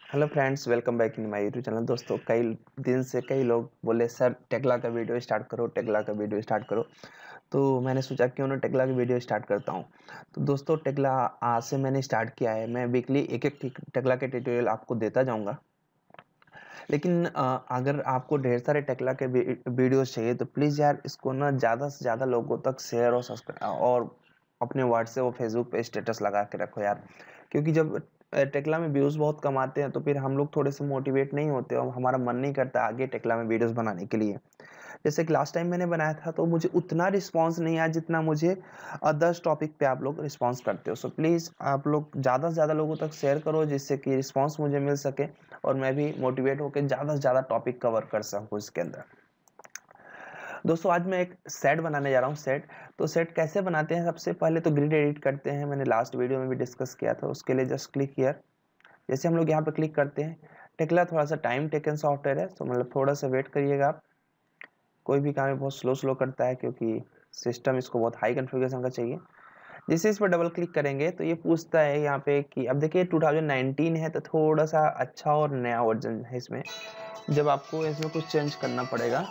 Hello friends, welcome back in my YouTube channel. दोस्तों, कई दिन से कई लोग बोले सर टेक्ला का वीडियो स्टार्ट करो, टेक्ला का वीडियो स्टार्ट करो। तो मैंने सोचा क्यों ना टेक्ला का वीडियो स्टार्ट करता हूं। तो दोस्तों, टेक्ला आज से मैंने स्टार्ट किया है। मैं वीकली एक एक टेक्ला के ट्यूटोरियल आपको देता जाऊंगा। लेकिन अगर आपको ढेर सारे टेक्ला के वीडियोस चाहिए तो प्लीज़ यार इसको ना ज़्यादा से ज़्यादा लोगों तक शेयर और सब्सक्राइब और अपने व्हाट्सएप और फेसबुक पे स्टेटस लगा के रखो यार। क्योंकि जब टेक्ला में व्यूज़ बहुत कम आते हैं तो फिर हम लोग थोड़े से मोटिवेट नहीं होते और हमारा मन नहीं करता आगे टेक्ला में वीडियोस बनाने के लिए। जैसे कि लास्ट टाइम मैंने बनाया था तो मुझे उतना रिस्पांस नहीं आया जितना मुझे 10 टॉपिक पे आप लोग रिस्पांस करते हो। सो प्लीज़ आप लोग ज़्यादा से ज़्यादा लोगों तक शेयर करो जिससे कि रिस्पांस मुझे मिल सके और मैं भी मोटिवेट होकर ज़्यादा से ज़्यादा टॉपिक कवर कर सकूँ इसके अंदर। दोस्तों, आज मैं एक सेट बनाने जा रहा हूँ। तो सेट कैसे बनाते हैं? सबसे पहले तो ग्रिड एडिट करते हैं। मैंने लास्ट वीडियो में भी डिस्कस किया था। उसके लिए जस्ट क्लिक हियर। जैसे हम लोग यहाँ पे क्लिक करते हैं, टेक्ला थोड़ा सा टाइम टेकन सॉफ्टवेयर है, तो मतलब थोड़ा सा वेट करिएगा आप। कोई भी काम है बहुत स्लो करता है क्योंकि सिस्टम इसको बहुत हाई कॉन्फ़िगरेशन का चाहिए। जैसे इस पर डबल क्लिक करेंगे तो ये पूछता है यहाँ पे कि अब देखिए 2019 है तो थोड़ा सा अच्छा और नया वर्जन है इसमें। जब आपको इसमें कुछ चेंज करना पड़ेगा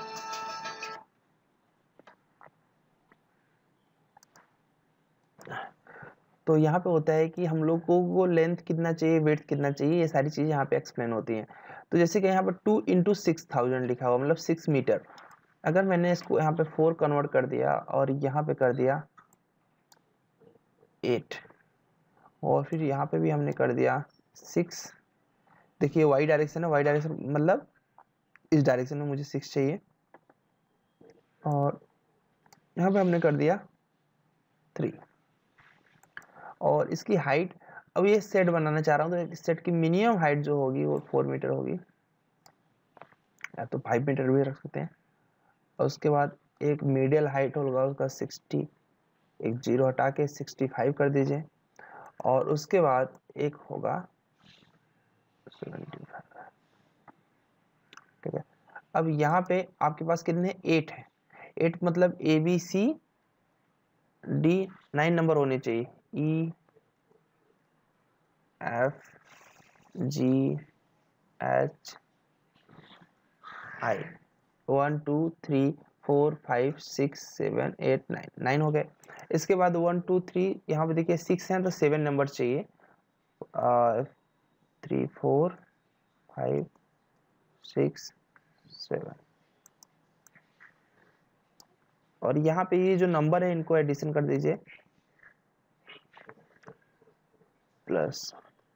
तो यहाँ पे होता है कि हम लोगों को लेंथ कितना चाहिए, वेट कितना चाहिए, ये सारी चीज़ें यहाँ पे एक्सप्लेन होती हैं। तो जैसे कि यहाँ पर 2 × 6000 लिखा हुआ, मतलब 6 मीटर। अगर मैंने इसको यहाँ पे 4 कन्वर्ट कर दिया और यहाँ पे कर दिया 8 और फिर यहाँ पे भी हमने कर दिया 6। देखिए वाई डायरेक्शन है, वाई डायरेक्शन मतलब इस डायरेक्शन में मुझे 6 चाहिए और यहाँ पे हमने कर दिया 3। और इसकी हाइट, अब ये सेट बनाना चाह रहा हूँ तो इस सेट की मिनिमम हाइट जो होगी वो 4 मीटर होगी, या तो 5 मीटर भी रख सकते हैं। और उसके बाद एक मीडियल हाइट होगा उसका 60, एक जीरो हटा के 65 कर दीजिए। और उसके बाद एक होगा 75। ठीक है। अब यहाँ पे आपके पास कितने 8 है। 8 मतलब ABCD 9 नंबर होने चाहिए। EFGHI 1 2 3 4 5 6 7 8 9 9 हो गए। इसके बाद 1 2 3 यहाँ पे देखिए 6 है तो 7 नंबर चाहिए। 3 4 5 6 7। और यहाँ पे ये जो नंबर है इनको एडिशन कर दीजिए प्लस।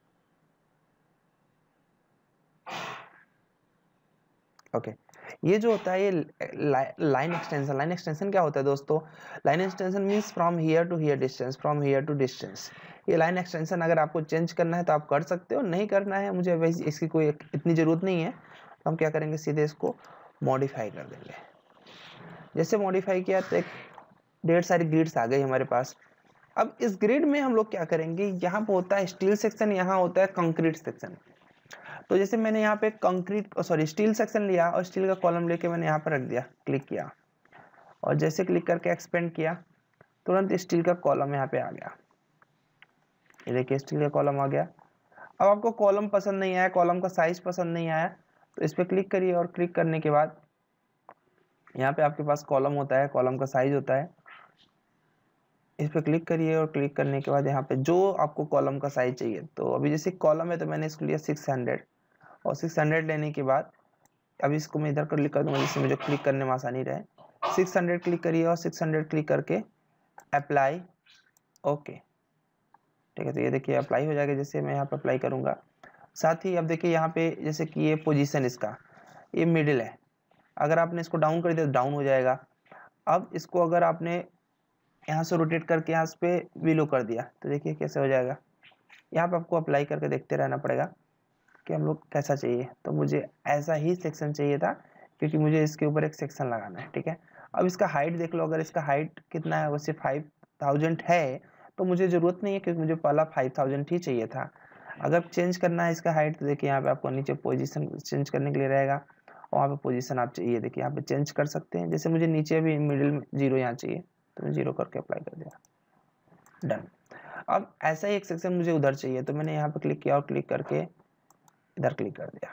ओके। ये जो होता है ये लाइन एक्सटेंशन। लाइन एक्सटेंशन क्या होता है दोस्तों? Line extension means from here to here distance, from here to distance. ये लाइन एक्सटेंशन अगर आपको चेंज करना है तो आप कर सकते हो, नहीं करना है मुझे वैसे इसकी कोई इतनी ज़रूरत नहीं है। तो हम क्या करेंगे, सीधे इसको मॉडिफाई कर देंगे। जैसे मॉडिफाई किया तो एक ढेर सारी ग्रिड्स आ गई हमारे पास। अब इस ग्रिड में हम लोग क्या करेंगे, यहाँ पे होता है स्टील सेक्शन, यहाँ होता है कंक्रीट सेक्शन। तो जैसे मैंने यहाँ पे कंक्रीट सॉरी स्टील सेक्शन लिया और स्टील का कॉलम लेके मैंने यहाँ पर रख दिया, क्लिक किया और जैसे क्लिक करके एक्सपेंड किया तुरंत स्टील का कॉलम यहाँ पे आ गया। ये देखिए स्टील का कॉलम आ गया। अब आपको कॉलम पसंद नहीं आया, कॉलम का साइज पसंद नहीं आया तो इस पर क्लिक करिए और क्लिक करने के बाद यहाँ पे आपके पास कॉलम होता है, कॉलम का साइज होता है। इस पर क्लिक करिए और क्लिक करने के बाद यहाँ पे जो आपको कॉलम का साइज चाहिए, तो अभी जैसे कॉलम है तो मैंने इसको लिया 600 और 600 लेने के बाद अभी इसको मैं इधर कर क्लिक कर दूंगा जिससे मुझे क्लिक करने में आसानी रहे। 600 क्लिक करिए और 600 क्लिक करके अप्लाई। ओके, ठीक है। तो ये देखिए अप्लाई हो जाएगा। जैसे मैं यहाँ पर अप्लाई करूँगा, साथ ही अब देखिए यहाँ पे जैसे कि ये पोजीशन इसका ये मिडिल है, अगर आपने इसको डाउन कर दिया तो डाउन हो जाएगा। अब इसको अगर आपने यहाँ से रोटेट करके यहाँ पे बिलो कर दिया तो देखिए कैसे हो जाएगा। यहाँ पे आपको अप्लाई करके देखते रहना पड़ेगा कि हम लोग कैसा चाहिए। तो मुझे ऐसा ही सेक्शन चाहिए था क्योंकि मुझे इसके ऊपर एक सेक्शन लगाना है। ठीक है। अब इसका हाइट देख लो, अगर इसका हाइट कितना है, वैसे 5000 है तो मुझे ज़रूरत नहीं है क्योंकि मुझे पहला 5000 ही चाहिए था। अगर चेंज करना है इसका हाइट तो देखिए यहाँ पे आपको नीचे पोजीशन चेंज करने के लिए रहेगा और वहाँ पे पोजीशन आप चाहिए देखिए यहाँ पे चेंज कर सकते हैं। जैसे मुझे नीचे अभी मिडिल में 0 यहाँ चाहिए तो मैं 0 करके अप्लाई कर दिया, डन। अब ऐसा ही एक सेक्शन मुझे उधर चाहिए तो मैंने यहाँ पे क्लिक किया और क्लिक करके इधर क्लिक कर दिया।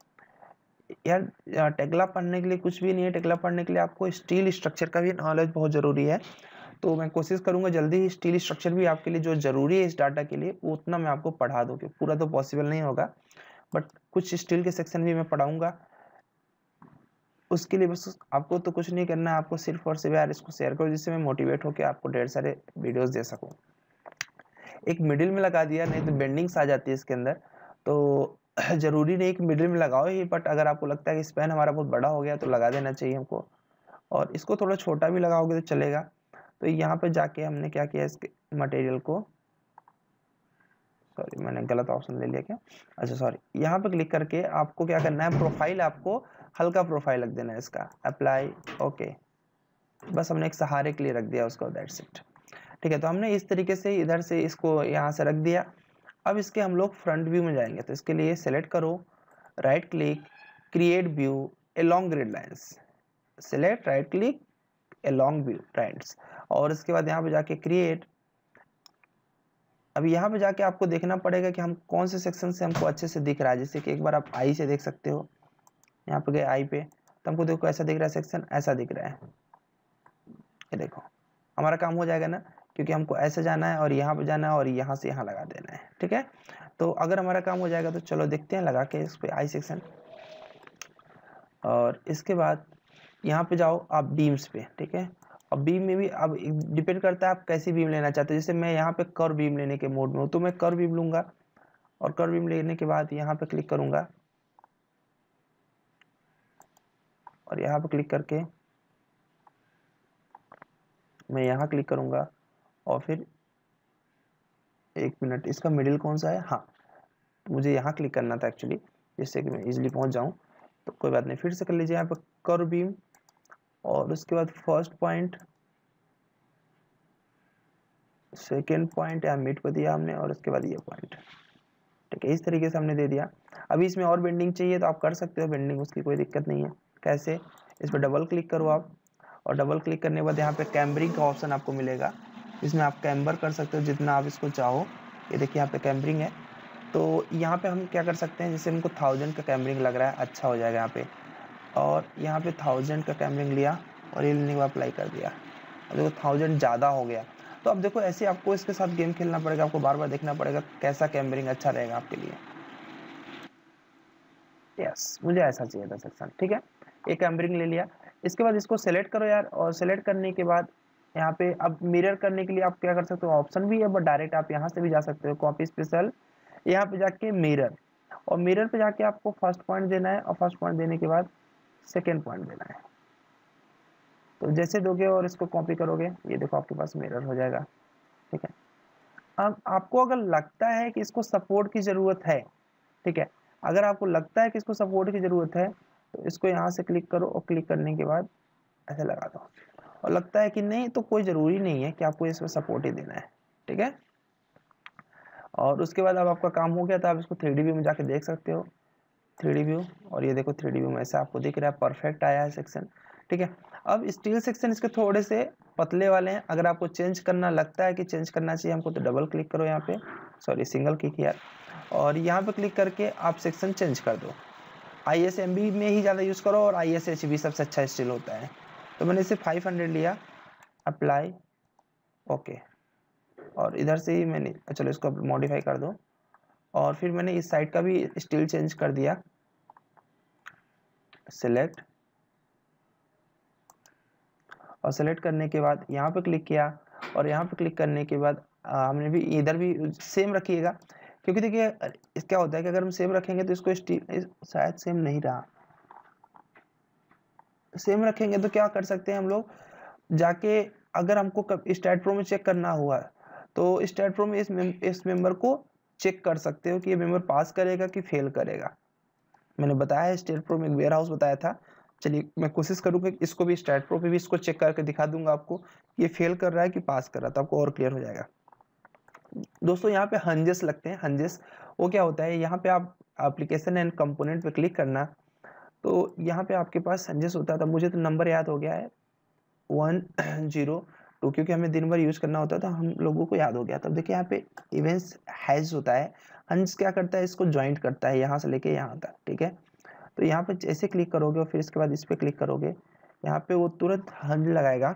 यार टेक्ला पढ़ने के लिए कुछ भी नहीं है, टेक्ला पढ़ने के लिए आपको स्टील स्ट्रक्चर का भी नॉलेज बहुत ज़रूरी है। तो मैं कोशिश करूंगा जल्दी ही स्टील स्ट्रक्चर भी आपके लिए जो ज़रूरी है इस डाटा के लिए वो उतना मैं आपको पढ़ा दूँ, कि पूरा तो पॉसिबल नहीं होगा, बट कुछ स्टील के सेक्शन भी मैं पढ़ाऊँगा। उसके लिए बस आपको तो कुछ नहीं करना है, आपको सिर्फ और सिर्फ यार इसको शेयर करो, जिससे मैं मोटिवेट होकर आपको ढेर सारे वीडियोज़ दे सकूँ। एक मिडिल में लगा दिया, नहीं तो बेंडिंग्स आ जाती है इसके अंदर, तो ज़रूरी नहीं कि मिडिल में लगाओ ही, बट अगर आपको लगता है कि स्पैन हमारा बहुत बड़ा हो गया तो लगा देना चाहिए हमको, और इसको थोड़ा छोटा भी लगाओगे तो चलेगा। तो यहाँ पे जाके हमने क्या किया, इसके मटेरियल को, सॉरी मैंने गलत ऑप्शन ले लिया क्या, अच्छा सॉरी, यहाँ पे क्लिक करके आपको क्या करना है, प्रोफाइल आपको हल्का प्रोफाइल रख देना है इसका, अप्लाई, ओके, बस हमने एक सहारे के लिए रख दिया उसको, दैट्स इट। ठीक है, तो हमने इस तरीके से इधर से इसको यहाँ से रख दिया। अब इसके हम लोग फ्रंट व्यू में जाएंगे, तो इसके लिए सेलेक्ट करो, right click, create view along grid lines, select right click along view lines, और इसके बाद यहाँ पे जाके क्रिएट। अब यहाँ पे जाके आपको देखना पड़ेगा कि हम कौन से सेक्शन से हमको अच्छे से दिख रहा है। जैसे कि एक बार आप आई से देख सकते हो, यहाँ पे गए आई पे, तो हमको देखो ऐसा दिख रहा है, सेक्शन ऐसा दिख रहा है, ये देखो हमारा काम हो जाएगा ना, क्योंकि हमको ऐसे जाना है और यहाँ पे जाना है और यहाँ से यहाँ लगा देना है। ठीक है, तो अगर हमारा काम हो जाएगा तो चलो देखते हैं लगा के इस पे आई सेक्शन, और इसके बाद यहाँ पे जाओ आप बीम्स पे। ठीक है, अब बीम में भी अब डिपेंड करता है आप कैसी बीम लेना चाहते हो। जैसे मैं यहाँ पे कर्व बीम लेने के मोड में हूँ, तो मैं कर्व बीम लूंगा, और कर्व बीम लेने के बाद यहाँ पे क्लिक करूंगा, और यहाँ पे क्लिक करके मैं यहाँ क्लिक करूंगा, और फिर एक मिनट, इसका मिडिल कौन सा है, हाँ मुझे यहाँ क्लिक करना था एक्चुअली, जिससे कि मैं इजीली पहुँच जाऊँ। तो कोई बात नहीं, फिर से कर लीजिए यहाँ पे कर्व बीम, और उसके बाद फर्स्ट पॉइंट, सेकेंड पॉइंट या मिड पे दिया हमने, और उसके बाद ये पॉइंट। ठीक है, इस तरीके से हमने दे दिया। अभी इसमें और बेंडिंग चाहिए तो आप कर सकते हो बेंडिंग, उसकी कोई दिक्कत नहीं है। कैसे, इस पर डबल क्लिक करो आप, और डबल क्लिक करने के बाद यहाँ पे कैम्बरिंग का ऑप्शन आपको मिलेगा, इसमें आप कैम्बर कर सकते हो जितना आप इसको चाहो। ये देखिए यहाँ पे कैम्बरिंग है, तो यहाँ पे हम क्या कर सकते हैं, जैसे हमको 1000 का कैम्बरिंग लग रहा है, अच्छा हो जाएगा यहाँ पे, और यहाँ पे 1000 का कैम्बरिंग लिया, और ये लेने के बाद अप्लाई कर दिया, और देखो 1000 ज़्यादा हो गया। तो अब देखो ऐसे आपको इसके साथ गेम खेलना पड़ेगा, आपको बार बार देखना पड़ेगा कैसा कैम्बरिंग अच्छा रहेगा आपके लिए। यस, मुझे ऐसा चाहिए था सेक्शन। ठीक है, एक कैम्बरिंग ले लिया, इसके बाद इसको सेलेक्ट करो यार, और सेलेक्ट करने के बाद यहाँ पे अब मिरर करने के लिए आप क्या कर सकते हो, ऑप्शन भी है, बट डायरेक्ट आप यहाँ से भी जा सकते हो, कॉपी स्पेशल, यहाँ पे जाके मिरर, और मिरर पे जाके आपको फर्स्ट पॉइंट देना है, और फर्स्ट पॉइंट देने के बाद सेकेंड पॉइंट देना है। तो जैसे दोगे और इसको कॉपी करोगे, ये देखो आपके पास मिरर हो जाएगा। ठीक है, अब आपको अगर लगता है कि इसको सपोर्ट की ज़रूरत है, ठीक है, अगर आपको लगता है कि इसको सपोर्ट की ज़रूरत है, तो इसको यहाँ से क्लिक करो, और क्लिक करने के बाद ऐसे लगा दो, और लगता है कि नहीं तो कोई ज़रूरी नहीं है कि आपको इसमें सपोर्ट ही देना है। ठीक है, और उसके बाद अब आपका काम हो गया, तो आप इसको 3D व्यू में जाके देख सकते हो, 3D व्यू, और ये देखो 3D व्यू में ऐसा आपको दिख रहा है, परफेक्ट आया है सेक्शन। ठीक है, अब स्टील सेक्शन इसके थोड़े से पतले वाले हैं, अगर आपको चेंज करना लगता है कि चेंज करना चाहिए हमको, तो डबल क्लिक करो यहाँ पे, सॉरी सिंगल क्लिक किया, और यहाँ पे क्लिक करके आप सेक्शन चेंज कर दो। ISMB में ही ज़्यादा यूज़ करो, और ISHB सबसे अच्छा स्टील होता है। तो मैंने इसे 500 लिया, अप्लाई, ओके, और इधर से ही मैंने, चलो इसको मॉडिफाई कर दो, और फिर मैंने इस साइड का भी स्टील चेंज कर दिया, सेलेक्ट, और सेलेक्ट करने के बाद यहाँ पे क्लिक किया, और यहाँ पे क्लिक करने के बाद हमने भी इधर भी सेम रखिएगा, क्योंकि देखिए क्या होता है कि अगर हम सेम रखेंगे तो इसको स्टील, शायद सेम नहीं रहा, सेम रखेंगे तो क्या कर सकते हैं हम लोग, जाके अगर हमको स्टैट प्रो में चेक करना हुआ तो स्टैट प्रो में इस मेंबर को चेक कर सकते हो कि ये मेंबर पास करेगा कि फेल करेगा। मैंने बताया है स्टैट प्रो में एक वेयर हाउस बताया था, चलिए मैं कोशिश करूंगा कि इसको भी स्टैट प्रो पे भी इसको चेक करके दिखा दूंगा आपको कि ये फेल कर रहा है कि पास कर रहा है, तो आपको और क्लियर हो जाएगा। दोस्तों यहाँ पे हंजेस लगते हैं, हंजेस वो क्या होता है, यहाँ पे आप एप्लीकेशन एंड कंपोनेंट पे क्लिक करना, तो यहाँ पे आपके पास हंजेस होता था, मुझे तो नंबर याद हो गया है 1023 2 क्योंकि हमें दिन भर यूज करना होता है तो हम लोगों को याद हो गया। तब देखिए यहाँ पे इवेंट्स हैज होता है, हंस क्या करता है, इसको ज्वाइंट करता है यहाँ से लेके यहाँ तक, ठीक है। तो यहाँ पे जैसे क्लिक करोगे और फिर इसके बाद इस पे क्लिक करोगे, यहाँ पे वो तुरंत हंस लगाएगा।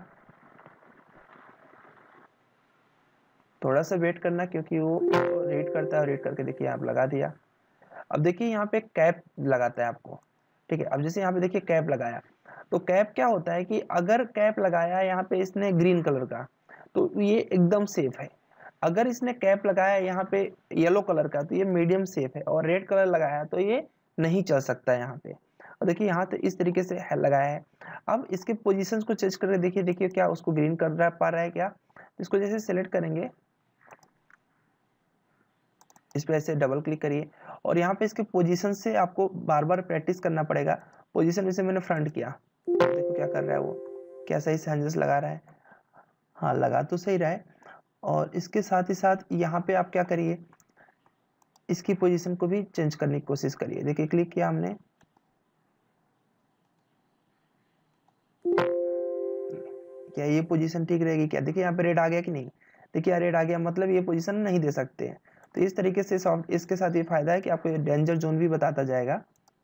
थोड़ा सा वेट करना क्योंकि वो रीड करता है, रीड करके देखिए आप लगा दिया। अब देखिए यहाँ पे कैप लगाता है आपको, ठीक है। अब जैसे यहाँ पे देखिए कैप लगाया, तो कैप क्या होता है कि अगर कैप लगाया यहाँ पे इसने ग्रीन कलर का, तो ये एकदम सेफ है। अगर इसने कैप लगाया यहाँ पे येलो कलर का, तो ये मीडियम सेफ है। और रेड कलर लगाया तो ये नहीं चल सकता है यहाँ पे। और देखिए यहाँ तो इस तरीके से लगाया है। अब इसके पोजीशंस को चेंज करके देखिए, देखिए क्या उसको ग्रीन कर पा रहा है क्या। इसको जैसे सेलेक्ट करेंगे, इस पे ऐसे डबल क्लिक करिए और यहाँ पे इसके पोजीशन से आपको बार बार प्रैक्टिस करना पड़ेगा। पोजीशन जैसे मैंने फ्रंट किया, देखो क्या कर रहा है वो, क्या सही से हंजेस लगा रहा है, हाँ लगा तो सही रहा है। और इसके साथ ही साथ यहाँ पे आप क्या करिए, इसकी पोजीशन को भी चेंज करने की कोशिश करिए। देखिए क्लिक किया हमने, क्या ये पोजीशन ठीक रहेगी क्या। देखिए यहाँ पे रेड आ गया कि नहीं, देखिए रेड आ गया, मतलब ये पोजीशन नहीं दे सकते हैं। तो इस तरीके से सॉफ्ट, इसके साथ ये फायदा है कि आपको डेंजर जोन भी बताता जाएगा।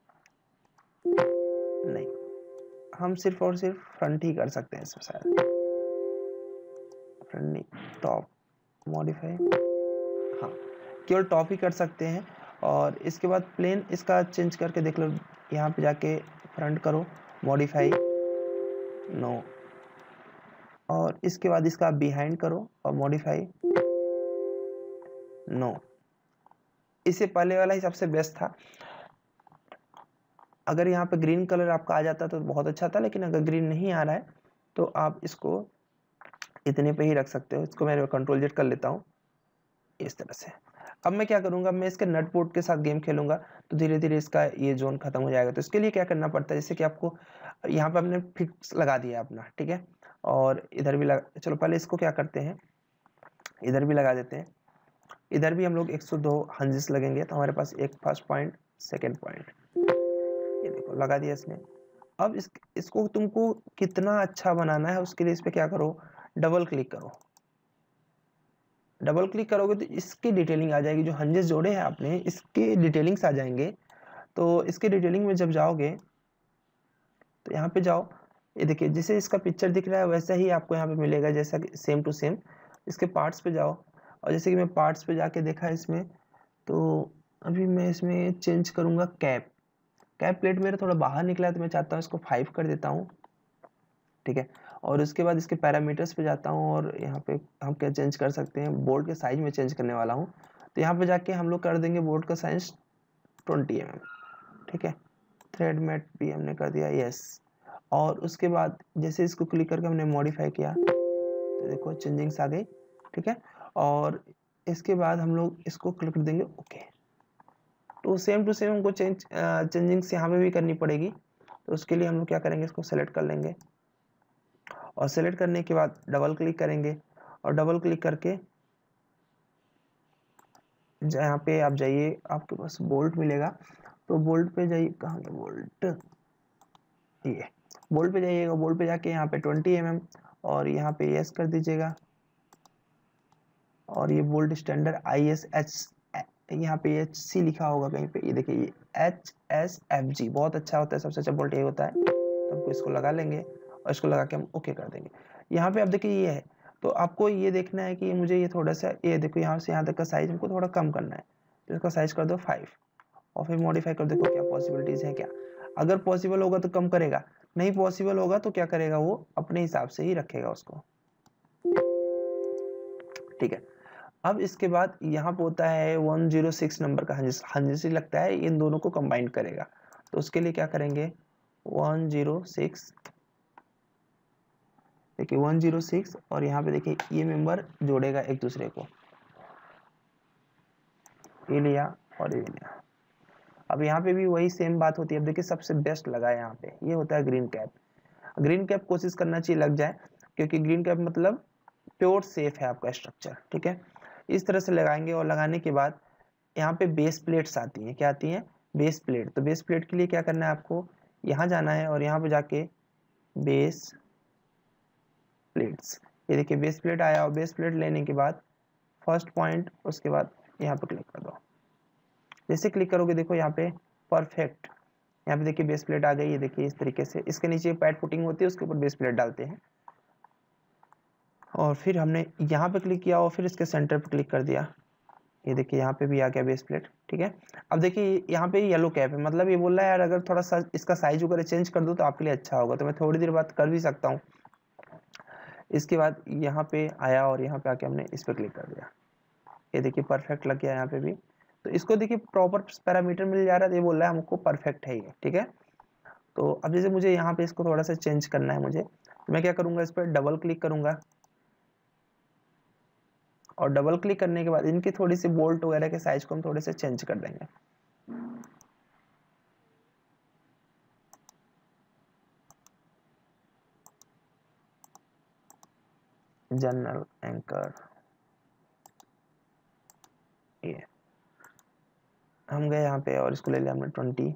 नहीं, हम सिर्फ और सिर्फ फ्रंट ही कर सकते हैं इसमें, शायद फ्रंट नहीं, टॉप मॉडिफाई, हाँ केवल टॉप ही कर सकते हैं। और इसके बाद प्लेन इसका चेंज करके देख लो, यहाँ पे जाके फ्रंट करो, मॉडिफाई, नो। और इसके बाद इसका बिहाइंड करो और मॉडिफाई, नो। इससे पहले वाला ही सबसे बेस्ट था। अगर यहाँ पे ग्रीन कलर आपका आ जाता तो बहुत अच्छा था, लेकिन अगर ग्रीन नहीं आ रहा है तो आप इसको इतने पे ही रख सकते हो। इसको मैं कंट्रोल जेड कर लेता हूँ इस तरह से। अब मैं क्या करूंगा, मैं इसके नट बोर्ड के साथ गेम खेलूंगा तो धीरे धीरे इसका ये जोन खत्म हो जाएगा। तो इसके लिए क्या करना पड़ता है, जैसे कि आपको यहाँ पे हमने फिक्स लगा दिया अपना, ठीक है। और इधर भी लगा, चलो पहले इसको क्या करते हैं, इधर भी लगा देते हैं। इधर भी हम लोग 102 हंजेस लगेंगे, तो हमारे पास एक फर्स्ट पॉइंट, सेकेंड पॉइंट, ये देखो लगा दिया इसने। अब इसको तुमको कितना अच्छा बनाना है, उसके लिए इस पे क्या करो, डबल क्लिक करो। डबल क्लिक करोगे तो इसकी डिटेलिंग आ जाएगी, जो हंजेस जोड़े हैं आपने इसके डिटेलिंग्स आ जाएंगे। तो इसके डिटेलिंग में जब जाओगे तो यहाँ पे जाओ, ये देखिए जैसे इसका पिक्चर दिख रहा है वैसा ही आपको यहाँ पे मिलेगा, जैसा कि सेम टू सेम। इसके पार्ट्स पे जाओ, और जैसे कि मैं पार्ट्स पे जाके देखा इसमें, तो अभी मैं इसमें चेंज करूँगा कैप। कैप प्लेट मेरा थोड़ा बाहर निकला है तो मैं चाहता हूँ इसको 5 कर देता हूँ, ठीक है। और उसके बाद इसके पैरामीटर्स पे जाता हूँ और यहाँ पे हम क्या चेंज कर सकते हैं, बोर्ड के साइज में चेंज करने वाला हूँ। तो यहाँ पे जाके हम लोग कर देंगे बोर्ड का साइज 20 mm, ठीक है। थ्रेड मैट भी हमने कर दिया, यस। और उसके बाद जैसे इसको क्लिक करके हमने मॉडिफाई किया तो देखो चेंजिंग्स आ गई, ठीक है। और इसके बाद हम लोग इसको क्लिक कर देंगे ओके। तो सेम टू सेम हमको चेंजिंग्स यहाँ पे भी करनी पड़ेगी। तो उसके लिए हम लोग क्या करेंगे, इसको सेलेक्ट कर लेंगे और सेलेक्ट करने के बाद डबल क्लिक करेंगे और डबल क्लिक करके यहाँ पे आप जाइए, आपके पास बोल्ट मिलेगा तो बोल्ट पे जाइए, कहाँ है बोल्ट, ये बोल्ट पे जाइएगा। बोल्ट पे जाके यहाँ पे 20 mm और यहाँ पे यस कर दीजिएगा। और ये बोल्ट स्टैंडर्ड ISH, यहाँ पे HC लिखा होगा कहीं पे, ये देखिए ये HSFG बहुत अच्छा होता है, सबसे अच्छा बोल्ट ये होता है। तो हमको इसको लगा लेंगे और इसको लगा के हम ओके कर देंगे। यहाँ पे आप देखिए ये है, तो आपको ये देखना है कि मुझे ये थोड़ा सा, ये देखो यहाँ से यहाँ तक का साइज हमको थोड़ा कम करना है, तो इसका साइज कर दो 5 और फिर मॉडिफाई कर दो, क्या पॉसिबिलिटीज है क्या। अगर पॉसिबल होगा तो कम करेगा, नहीं पॉसिबल होगा तो क्या करेगा, वो अपने हिसाब से ही रखेगा उसको, ठीक है। अब इसके बाद यहाँ पे होता है 106 नंबर का हंजिस लगता है, इन दोनों को कंबाइन करेगा। तो उसके लिए क्या करेंगे, 106, देखिए 106 और यहाँ पे देखिए ये मेंबर जोड़ेगा एक दूसरे को, ये लिया और ये लिया। अब यहाँ पे भी वही सेम बात होती है। अब देखिए सबसे बेस्ट लगा है यहाँ पे, ये होता है ग्रीन कैप। ग्रीन कैप कोशिश करना चाहिए लग जाए, क्योंकि ग्रीन कैप मतलब प्योर सेफ है आपका स्ट्रक्चर, ठीक है। इस तरह से लगाएंगे और लगाने के बाद यहाँ पे बेस प्लेट्स आती हैं, क्या आती हैं, बेस प्लेट। तो बेस प्लेट के लिए क्या करना है, आपको यहाँ जाना है और यहाँ पे जाके बेस प्लेट्स, ये देखिए बेस प्लेट आया, और बेस प्लेट लेने के बाद फर्स्ट पॉइंट, उसके बाद यहाँ पे क्लिक कर दो। जैसे क्लिक करोगे देखो यहाँ पे परफेक्ट, यहाँ पे देखिए बेस प्लेट आ गई। ये देखिए इस तरीके से, इसके नीचे पैड पुटिंग होती है, उसके ऊपर बेस प्लेट डालते हैं। और फिर हमने यहाँ पे क्लिक किया और फिर इसके सेंटर पे क्लिक कर दिया। ये देखिए यहाँ पे भी आ गया बेस प्लेट, ठीक है। अब देखिए यहाँ पे येलो कैप है, मतलब ये बोल रहा है यार अगर थोड़ा सा इसका साइज वगैरह चेंज कर दो तो आपके लिए अच्छा होगा, तो मैं थोड़ी देर बाद कर भी सकता हूँ। इसके बाद यहाँ पे आया और यहाँ पे आके हमने इस पर क्लिक कर दिया। ये देखिए परफेक्ट लग गया यहाँ पे भी। तो इसको देखिए प्रॉपर पैरामीटर मिल जा रहा है, ये बोल रहा है हमको परफेक्ट है ये, ठीक है। तो अब जैसे मुझे यहाँ पे इसको थोड़ा सा चेंज करना है मुझे, तो मैं क्या करूँगा, इस पर डबल क्लिक करूँगा, और डबल क्लिक करने के बाद इनकी थोड़ी सी बोल्ट वगैरह के साइज को हम थोड़े से चेंज कर देंगे। जनरल एंकर, ये हम गए यहाँ पे और इसको ले लिया हमने 20,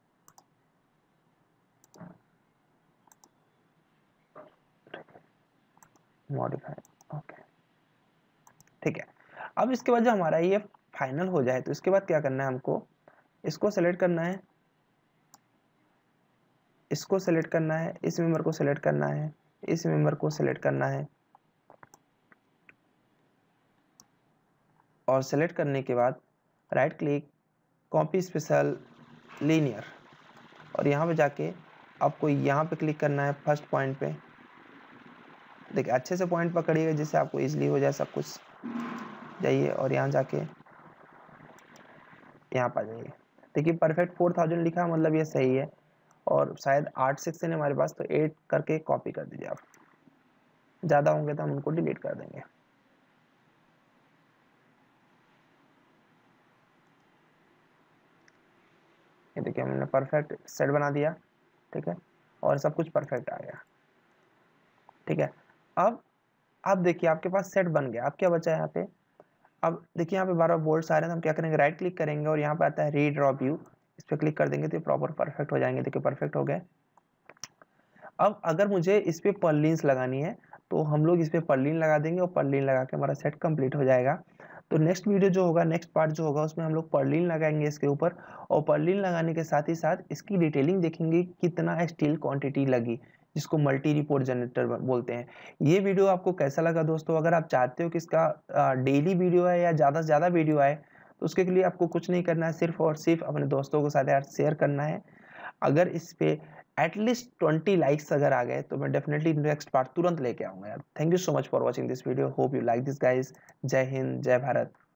मॉडिफाई, ओके, ठीक है। अब इसके बाद जो हमारा ये फाइनल हो जाए तो इसके बाद क्या करना है, हमको इसको सेलेक्ट करना है, इसको सेलेक्ट करना है, इस मेंबर को सेलेक्ट करना है, इस मेंबर को सेलेक्ट करना है, और सेलेक्ट करने के बाद right click, copy special linear, और यहाँ पे जाके आपको यहाँ पे क्लिक करना है फर्स्ट पॉइंट पे। देखिए अच्छे से पॉइंट पकड़िएगा जिससे आपको इजीली हो जाए सब कुछ। जाइए और यहाँ जाके यहाँ पर जाइए, देखिए परफेक्ट 4000 लिखा है, मतलब ये सही है। और शायद 8 सेक्शन है हमारे पास, तो 8 करके कॉपी कर दीजिए आप, ज़्यादा होंगे तो हम उनको डिलीट कर देंगे। ये देखिए हमने परफेक्ट सेट बना दिया, ठीक है, और सब कुछ परफेक्ट आ गया, ठीक है। अब देखिए आपके पास सेट बन गया। अब क्या बचा है यहाँ पे, अब देखिए यहाँ पे 12 बोल्ट्स आ रहे हैं, तो हम क्या करेंगे, राइट क्लिक करेंगे और यहाँ पे आता है रीड्रॉ व्यू, इस पर क्लिक कर देंगे तो प्रॉपर परफेक्ट हो जाएंगे। देखिए परफेक्ट हो गए। अब अगर मुझे इस पे पर्लिन्स लगानी है तो हम लोग इस पे पर्लिन लगा देंगे, और पर्लिन लगा के हमारा सेट कंप्लीट हो जाएगा। तो नेक्स्ट वीडियो जो होगा, नेक्स्ट पार्ट जो होगा, उसमें हम लोग पर्लिन लगाएंगे इसके ऊपर, और पर्लिन लगाने के साथ ही साथ इसकी डिटेलिंग देखेंगे कितना स्टील क्वांटिटी लगी, जिसको मल्टी रिपोर्ट जनरेटर बोलते हैं। ये वीडियो आपको कैसा लगा दोस्तों? अगर आप चाहते हो कि इसका डेली वीडियो है या ज़्यादा से ज़्यादा वीडियो आए, तो उसके लिए आपको कुछ नहीं करना है, सिर्फ और सिर्फ अपने दोस्तों के साथ यार शेयर करना है। अगर इस पे एटलीस्ट 20 लाइक्स अगर आ गए तो मैं डेफिनेटली नेक्स्ट पार्ट तुरंत लेके आऊंगा यार। Thank you so much for watching this video, hope you like this guys. Jai Hind, जय भारत।